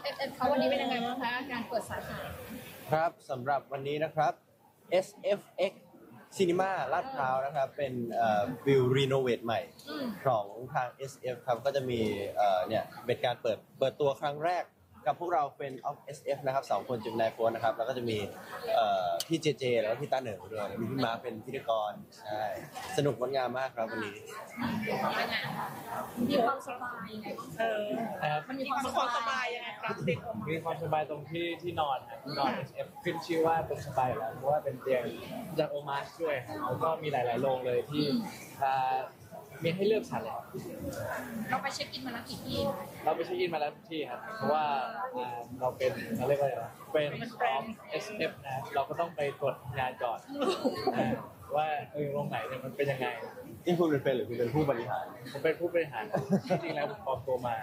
SF เขาวันนี้เป็นยังไงบ้างคะการเปิดสาขาครับสำหรับวันนี้นะครับ SFX Cinema ลาดพร้าวนะครับเป็นวิวรีโนเวทใหม่ของทาง SF ครับก็จะมีเนี่ยเป็นการเปิดตัวครั้งแรกกับพวกเราเป็น of SF นะครับ2คนจุดนายโฟนนะครับแล้วก็จะมีพี่เจเจแล้วก็พี่ตาเหนิงด้วยมีพี่มาเป็นพิธีกรใช่สนุกงดงามมากครับวันนี้มีความสบายยังไงบ้างมันมีความสบายยังไงครับมีความสบายตรงที่นอนครับนอน SF ขึ้นชื่อว่าเป็นสบายแล้วเพราะว่าเป็นเตียงจากโอมาสด้วยครับแล้วก็มีหลายๆโรงเลยที่มีให้เลือกสรรเลยเราไปเช็คอินมาแล้วกี่ที่เราไปเช็คอินมาแล้วที่ครับเพราะว่าเราเป็นเราเรียกว่าอะไรนะเป็นของ SF นะเราก็ต้องไปตรวจงานก่อนว่าโรงไหนเนี่ยมันเป็นยังไงนี่คุณเป็นหรือคุณเป็นผู้บริหารผมเป็นผู้บริหารจริงๆแล้วผมปลอมตัวมา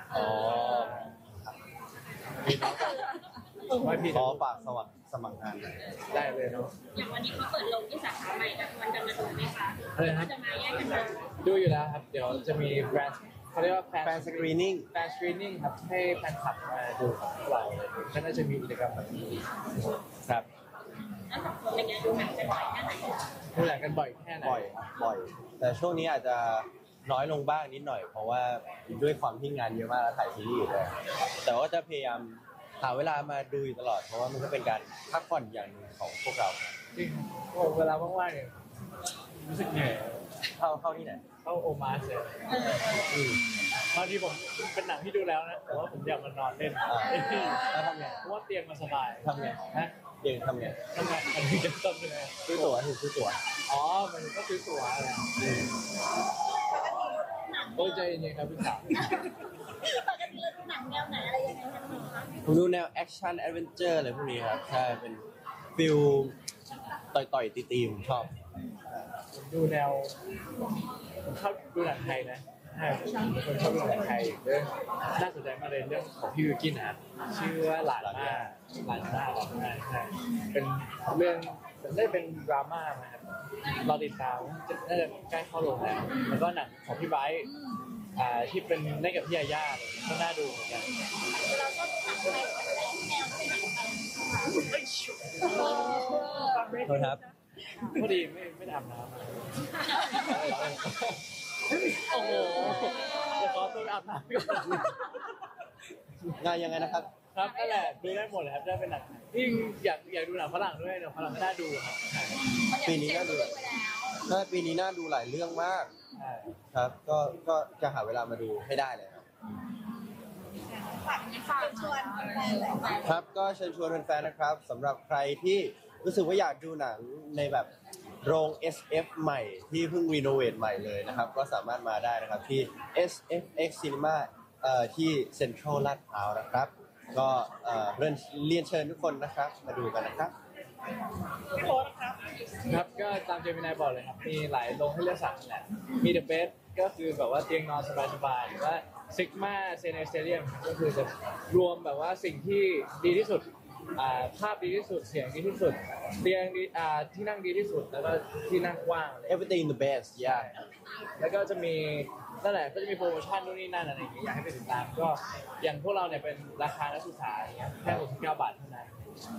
มีน้องไม่พี่ขอฝากสมัครงานได้เลยเนาะอย่างวันนี้เขาเปิดโรงที่สาขาใหม่นะมันจะมาดูไหมคะจะมาแยกกันดูอยู่แล้วครับเดี๋ยวจะมีแบรนด์เขาเรียกว่าแฟนสกรีนิ่งครับให้แฟนคลับมาดูของเราก็น่าจะมีกิจกรรมแบบนี้ครับแล้วสองคนเป็นไงดูหนังกันบ่อยแค่ไหนดูหนังกันบ่อยแค่ไหนบ่อยแต่ช่วงนี้อาจจะน้อยลงบ้างนิดหน่อยเพราะว่าด้วยความที่งานเยอะมากแล้วถ่ายซีรีส์อยู่ด้วยแต่ว่าจะพยายามหาเวลามาดูอยู่ตลอดเพราะว่ามันก็เป็นการพักผ่อนอย่างหนึ่งของพวกเราจริงเวลาว่างๆเนี่ยรู้สึกเหนื่อยเข้าที่ไหนเข้าโอมาสเลยบางทีผมเป็นหนังที่ดูแล้วนะแต่ว่าผมอยากมานอนเล่นแล้วทำไงเพราะว่าเตียงมันสบายทำไงฮะเตียงทำไงอันนี้จะต้นเลยซื้อตั๋วอ๋อมันก็ซื้อตั๋วอะไรโอ้ใจเย็นๆครับพี่สาวปกติเราดูหนังแนวไหนอะไรยังไงกันคะผมดูแนวแอคชั่นแอดเวนเจอร์อะไรพวกนี้ครับใช่เป็นฟิลต่อยตีผมชอบดูแนวผมชอบดูหนังไทยนะคนชอบดูหนังไทยเรื่องน่าสนใจมากเลยเรื่องของพี่วิวกินนะชื่อว่าหลานม่าใช่เป็นเรื่องได้เป็นดราม่านะครับเราติดตามน่าจะใกล้เข้าโรงแล้วก็หนังของพี่ไบร์ทที่เป็นเล่นกับพี่ยาย่าก็น่าดูเหมือนกันเราก็หนังไทยแนวเป็นหนังไทยโทษครับพอดีไม่อาบน้ำโอ้โหจะขอตัวอาบน้ำก่อนงานยังไงนะครับครับนั่นแหละดูได้หมดเลยครับได้เป็นหนังยิ่งอยากดูหนังฝรั่งด้วยเดี๋ยวฝรั่งก็น่าดูครับปีนี้น่าดูปีนี้น่าดูหลายเรื่องมากครับก็จะหาเวลามาดูให้ได้เลยครับก็เชิญชวนแฟนๆนะครับสำหรับใครที่รู้สึกว่าอยากดูหนังในแบบโรง SF ใหม่ที่เพิ่งรีโนเวทใหม่เลยนะครับก็สามารถมาได้นะครับที่ SFX Cinema ที่เซ็นทรัลลาดพร้าวนะครับก็เรียนเชิญทุกคนนะครับมาดูกันนะครับพี่โบ๊ทครับก็ตามเจมินายบอกเลยครับมีหลายโรงให้เลือกสรรแหละมี The Best ก็คือแบบว่าเตียงนอนสบายๆหรือว่า Sigma Stadium ก็คือจะรวมแบบว่าสิ่งที่ดีที่สุดภาพดีที่สุดเสียงดีที่สุดเตียงดีที่นั่งดีที่สุดแล้วก็ที่นั่งกว้าง everything the best yeah แล้วก็จะมีนั่นแหละก็จะมีโปรโมชั่นนู่นนี่นั่นอะไรอย่างเงี้ยอยากให้ไปติดตามก็อย่างพวกเราเนี่ยเป็นราคานักศึกษาอย่างเงี้ยแค่69 บาทเท่านั้น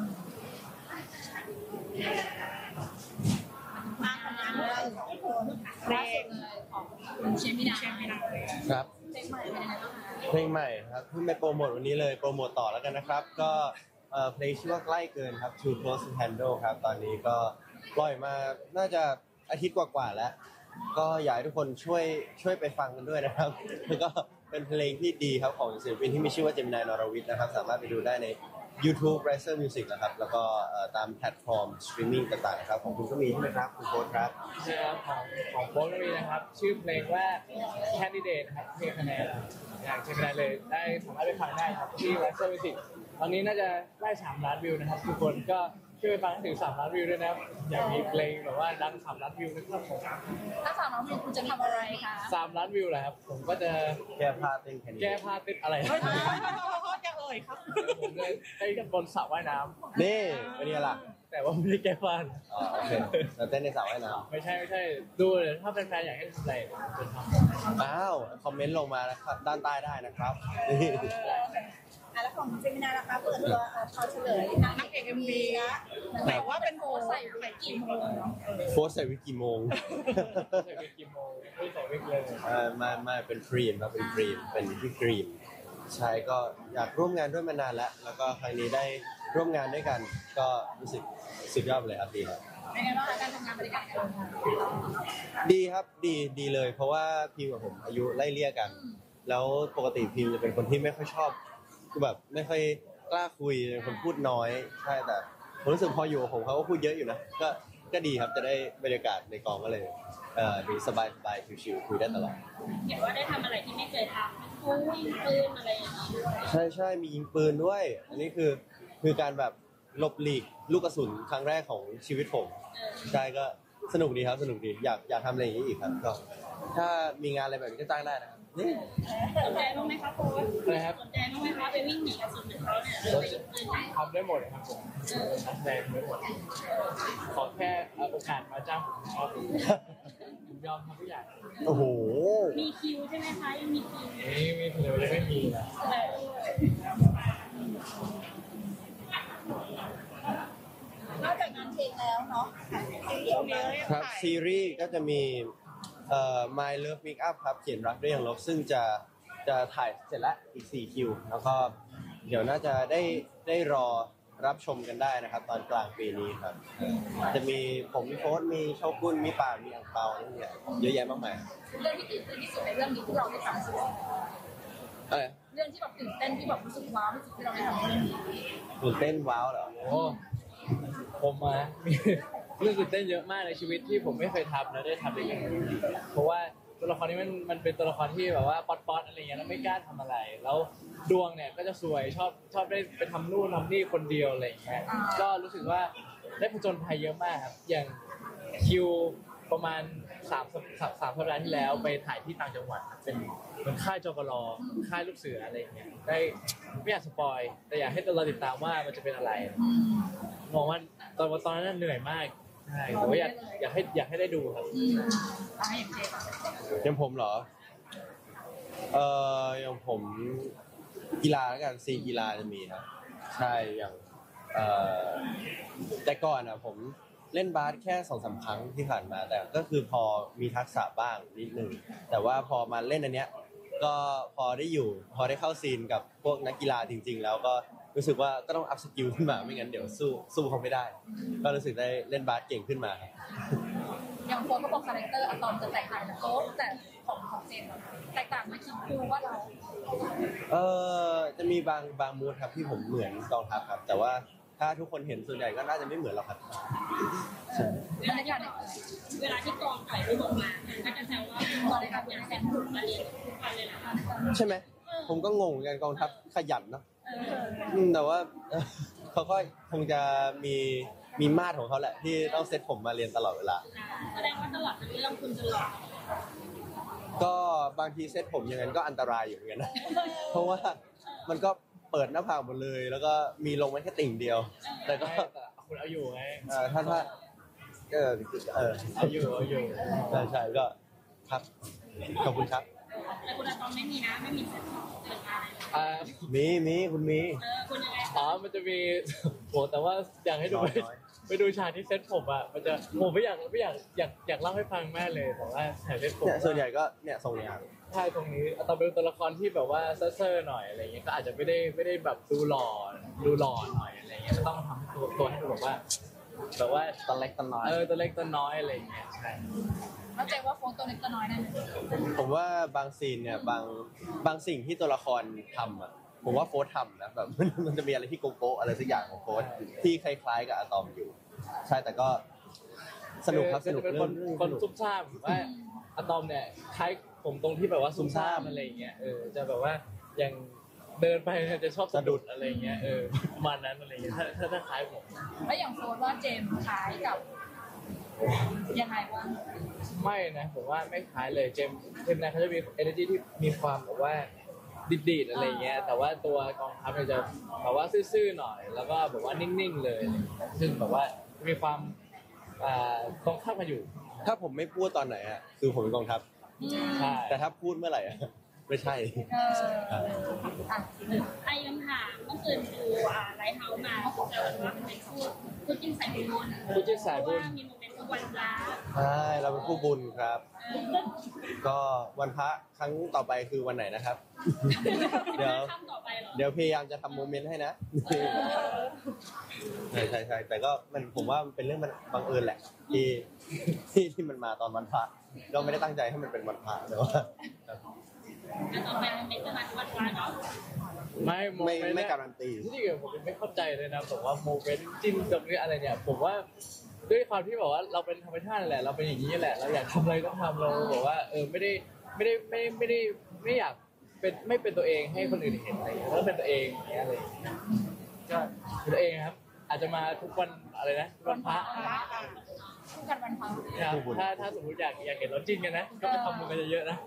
มาทำงานเรื่องเพลงของเชมินาครับเพลงใหม่ครับเพิ่งไปโปรโมทวันนี้เลยโปรโมทต่อแล้วกันนะครับก็เพลงชื่อว่าใกล้เกินครับ Too Close to Handle ครับตอนนี้ก็ปล่อยมาน่าจะอาทิตย์กว่าๆแล้วก็อยากให้ทุกคนช่วยไปฟังกันด้วยนะครับแล้วก็เป็นเพลงที่ดีครับของศิลปินที่มีชื่อว่าเจมินายนรวิทย์นะครับสามารถไปดูได้ใน YouTube Riser Music นะครับแล้วก็ตามแพลตฟอร์มสตรีมมิ่งต่างๆนะครับของคุณก็มีใช่ไหมครับคุณโค้ชครับใช่ครับของโค้ชก็มีนะครับชื่อเพลงว่า Candidate ครับเพลงคะแนนอยากเจมินายเลยได้สามารถไปฟังได้ครับที่ Riser Music ตอนนี้น่าจะได้3 ล้านวิวนะครับทุกคนก็ช่วยไปฟังถึง3 ล้านวิวด้วยนะครับอยากมีเพลงแบบว่าดัง3 ล้านวิวนะครับผมถ้า3 ล้านวิวคุณจะทำอะไรคะ 3 ล้านวิวเหรอครับผมก็จะแก้ผ้าเต้นแก้ผ้าเต้นอะไรครับผมเลยไปกันบนสระว่ายน้ำนี่เป็นยังไงล่ะแต่ว่าไม่ได้แก้ผ้าอ๋อโอเคเราเต้นในสระว่ายน้ำไม่ใช่ดูเลยถ้าแฟนๆอยากให้ทำอะไรจะทำอ้าวคอมเมนต์ลงมานะครับด้านใต้ได้นะครับแล้วของเจมินาล่ะคะเปิดตัวเขาเฉลยนางเอกเอ็มวีนะแต่ว่าเป็นโค้ชใส่กี่โมงโฟสใส่วิกกี่โมงใส่วิกกี่โมงไม่ใส่วิกเลยมาเป็นครีมครับเป็นครีมเป็นพี่ครีมใช่ก็อยากร่วมงานด้วยมานานแล้วแล้วก็ครั้งนี้ได้ร่วมงานด้วยกัน ก็รู้สึกสุดยอดเลยครับดีครับเป็นไงบ้างคะการทำงานบริการกันดีครับดีเลย เพราะว่าพิมกับผมอายุไล่เลี่ยกัน แล้วปกติพิมจะเป็นคนที่ไม่ค่อยชอบคือแบบไม่ค่อยกล้าคุยเป็นคนพูดน้อยใช่แต่ผมรู้สึกพออยู่กับผมเขาก็พูดเยอะอยู่นะก็ดีครับจะได้บรรยากาศในกองก็เลยดีสบายชิวๆคุยได้ตลอดเห็นว่าได้ทำอะไรที่ไม่เคยทำยิงปืนอะไรอย่างเงี้ยใช่มียิงปืนด้วย อันนี้คือการแบบหลบหลีกลูกกระสุนครั้งแรกของชีวิตผมใช่ก็สนุกดีครับสนุกดีอยากทำอะไรอย่างนี้อีกครับก็ถ้ามีงานอะไรแบบนี้ก็จ้างได้นะครับนี่สนใจบ้างไหมคะโค้ชนะครับสนใจบ้างไหมคะไปวิ่งหนีกระสุนเหมือนเขาเนี่ยหรือไปยิงปืนไหนทำได้หมดครับผมนักแสดงได้หมดขอแค่โอกาสมาจ้างผมชอบผมยอมทำทุกอย่างโอ้โหมีคิวใช่ไหมคะยังมีคิวนี่ไม่เลยไม่มีนะนอกจากงานเพลงแล้วเนาะเดี๋ยวนี้ครับซีรีส์ก็จะมีMy Love Make Up ครับเขียนรักด้วยอย่างลบซึ่งจะถ่ายเสร็จแล้วอีก4คิวแล้วก็เดี๋ยวน่าจะได้รอรับชมกันได้นะครับ ตอนกลางปีนี้ครับ จะมีผมมีโฟสมีโชกุนมีป่านมีอังเปาอะไรเงี้ยเยอะแยะมากมายเรื่องที่ตื่นเต้นที่สุดในเรื่องนี้ที่เราได้ทำสุดอะไรเรื่องที่แบบตื่นเต้นที่แบบรู้สึกว้าวที่สุดที่เราได้ทำเรื่องนี้ตื่นเต้นว้าวเหรอโอ้ผมมีเรื่องตื่นเต้นเยอะมากในชีวิตที่ผมไม่เคยทำแล้วได้ทำเองเพราะว่าตัวละครนี้มันเป็นตัวละครที่แบบว่าป๊อตอะไรเงี้ยแล้วไม่กล้าทำอะไร แล้วดวงเนี่ยก็จะสวยชอบได้ไปทำนู่นทำนี่คนเดียวอะไรเงี้ยก็รู้สึกว่าได้ผจญภัยเยอะมากครับอย่างคิวประมาณ3สัปดาห์ที่แล้วไปถ่ายที่ต่างจังหวัดเป็นเหมือนค่ายจกรค่ายลูกเสืออะไรเงี้ยได้ไม่อยากสปอยแต่อยากให้เราติดตามว่ามันจะเป็นอะไรมองว่าตอนนั้นเหนื่อยมากใช่แต่ว่าอยากให้ได้ดูครับให้อย่างเจมอย่างผมเหรออย่างผมกีฬาแล้วกันซีกีฬาจะมีครับใช่อย่างแต่ก่อนอะผมเล่นบาสแค่2-3 ครั้งที่ผ่านมาแต่ก็คือพอมีทักษะบ้างนิดนึงแต่ว่าพอมาเล่นอันเนี้ยก็พอได้เข้าซีนกับพวกนักกีฬาจริง ๆ แล้วก็รู้สึกว่าก็ต้องอัพสกิลขึ้นมาไม่งั้นเดี๋ยวสู้เขาไม่ได้ ก็รู้สึกได้เล่นบาสเก่งขึ้นมาครับอย่างโค้ชเขาบอกคาแรคเตอร์อะตอมจะแตกต่างจากโค้ชแต่ของเจมแตกต่างมาคิดดูว่าเราจะมีบางมูดครับที่ผมเหมือนกองทัพครับ แต่ว่าถ้าทุกคนเห็นส่วนใหญ่ก็น่าจะไม่เหมือนหรอกครับบรรยากาศเวลาที่กองปล่อยรูปออกมาก็จะแซวว่าบริการอย่างแสนถูกมาเรียนทุกวันเลยนะคะใช่ไหมผมก็งงเหมือนกันกองทัพขยันเนาะแต่ว่าเขาก็คงจะมีมาตรของเขาแหละที่ต้องเซตผมมาเรียนตลอดเวลาแสดงว่าตลอดทั้งเรื่องคุณจะหลอกก็บางทีเซตผมอย่างนั้นก็อันตรายอยู่เหมือนกันนะ เพราะว่ามันก็เปิดหน้าผากหมดเลย แล้วก็มีลงไว้แค่ติ่งเดียว แต่ก็คุณเอาอยู่ไงถ้าเอาอยู่ใช่ก็ครับขอบคุณครับแต่คุณอะตอมไม่มีนะไม่มีเซ็ตของเปิดมาเลยมีคุณมีคุณยังไงมันจะมีโหแต่ว่าอยากให้ดูน้อยไปดูฉากที่เซ็ตผมอ่ะมันจะผมไม่อยากเล่าให้ฟังแม่เลยแต่ว่าฉากเซ็ตผมเนี่ยส่วนใหญ่ก็เนี่ยทรงเนี้ยใช่ตรงนี้ตอนเป็นตัวละครที่แบบว่าเซ่อๆหน่อยอะไรเงี้ยก็อาจจะไม่ได้แบบดูหล่อหน่อยอะไรเงี้ยก็ต้องทำตัวให้ดูแบบว่าตัวเล็กตัวน้อยตัวเล็กตัวน้อยอะไรเงี้ยใช่เข้าใจว่าโฟนตัวเล็กตัวน้อยนั่นผมว่าบางซีนเนี่ยบางสิ่งที่ตัวละครทำอ่ะผมว่าโฟร์ทำนะแบบ มันจะมีอะไรที่โกโก้อะไรสักอย่างของโฟร์ที่คล้ายๆกับอะตอมอยู่ ใช่แต่ก็สนุกครับสนุกเป็นเรื่องคนซุ่มซ่ามว่าอะตอมเนี่ยคล้ายผมตรงที่แบบว่าซุ่มซ่ามอะไรเงี้ยจะแบบว่าอย่างเดินไปจะชอบสะดุดอะไรเงี้ยประมาณนั้นอะไรเงี้ยถ้าคล้ายผมแล้วอย่างโฟนว่าเจมคล้ายกับยังไงบ้างไม่นะผมว่าไม่คล้ายเลยเจมส์เขาจะมี energy ที่มีความแบบว่าดีดๆอะไรเงี้ยแต่ว่าตัวกองทัพเนี่ยจะแบบว่าซื่อๆหน่อยแล้วก็แบบว่านิ่งๆเลยซึ่งแบบว่ามีความตรงข้ามกันอยู่ถ้าผมไม่พูดตอนไหนอ่ะคือผมเป็นกองทัพใช่แต่ถ้าพูดเมื่อไหร่อะไม่ใช่ไอ้คำถามเมื่อคืนดูไลฟ์เฮาส์มาแต่ว่ามันเป็นคู่จิ้นสายบุญคู่จิ้นสายบุญว่ามีโมเมนต์ทุกวันพระใช่เราเป็นผู้บุญครับ ก็วันพระครั้งต่อไปคือวันไหนนะครับ เดี๋ยวข้ามต่อไปเหรอเดี๋ยวพยายามจะทำโมเมนต์ให้นะ ใช่แต่ก็ผมว่ามันเป็นเรื่องมันบังเอิญแหละที่มันมาตอนวันพระก็ไม่ได้ตั้งใจให้มันเป็นวันพระแต่ว่าแล้วต่อไปโมเมนต์จะมาทุกวันพระเนาะไม่โมเมนต์ไม่เนี่ยการันตีที่จริงผมไม่เข้าใจเลยนะผมว่าโมเมนต์จิ้นตรงนี้อะไรเนี่ยผมว่าด้วยความที่แบบว่าเราเป็นธรรมชาติแหละเราเป็นอย่างนี้แหละเราอยากทำอะไรก็ทำเราบอกว่าไม่อยากเป็นไม่เป็นตัวเองให้คนอื่นเห็นอะไรอย่างเงี้ยแล้วเป็นตัวเองอย่างเงี้ยอะไรอย่างเงี้ยก็เป็นตัวเองครับ อาจจะมาทุกวันอะไรนะวันพระคู่กันวันพระนะครับถ้าสมมติอยากเห็นเราจิ้นกันนะก็ไปทำบุญกันเยอะๆนะ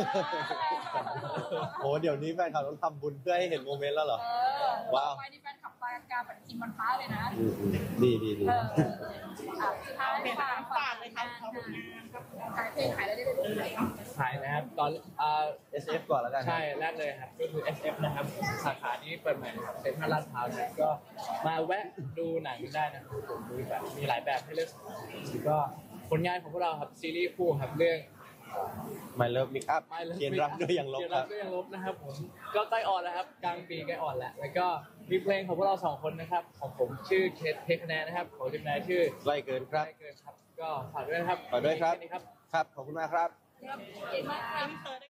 โอ้เดี๋ยวนี้แฟนคลับต้องทำบุญเพื่อให้เห็นโมเมนต์แล้วเหรอ ว้าวไปนี่แฟนขับไปการปฏิทินวันพระเลยนะดีสุดท้ายฝากเลยค่ะขายเพลงขายอะไรได้เลยขายนะครับตอน SF ก่อนแล้วกันใช่แรกเลยครับก็คือ SF นะครับสาขานี้เปิดใหม่นะครับเซ็นทรัลลาดพร้าวนะครับก็มาแวะดูหนังได้นะครับผมดูแบบมีหลายแบบให้เลือกก็ผลงานของพวกเราครับซีรีส์คู่ครับเรื่อง My Love Make Up เขียนรักด้วยยังลบเขียนครัรักบด้วยยังลบนะครับผมก็ใกล้ออนแล้วครับกลางปีใกล้ออนแล้วแล้วก็มีเพลงของพวกเราสองคนนะครับของผมชื่อเคสคะแนนนะครับของทีมงานชื่อไล่เกินครับใกล้เกินครับก็ฝากด้วยนะครับฝากด้วยครับแนี้ครับครับ ขอบคุณมากครับเก่งมาก